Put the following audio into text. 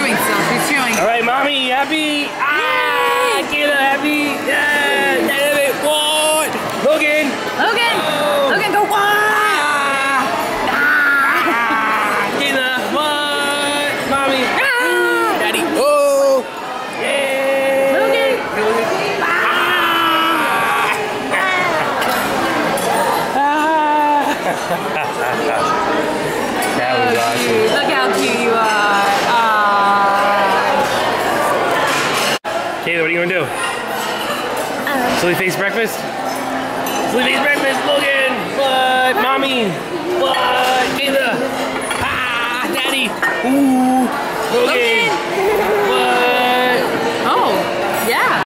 chewing still. She's chewing. All right, mommy, happy. Ah, Kayla, happy. Yeah, what? Logan. Logan. Oh. Logan, go what? Kayla, what? Mommy. Daddy. Oh. Yeah. Logan. That was awesome. Look how cute you are. Kayla, what are you gonna do? Silly face breakfast? Silly face breakfast, Logan! What? Mommy! What? Kayla! Ah! Daddy! Ooh! Logan! Logan. What? Oh, yeah.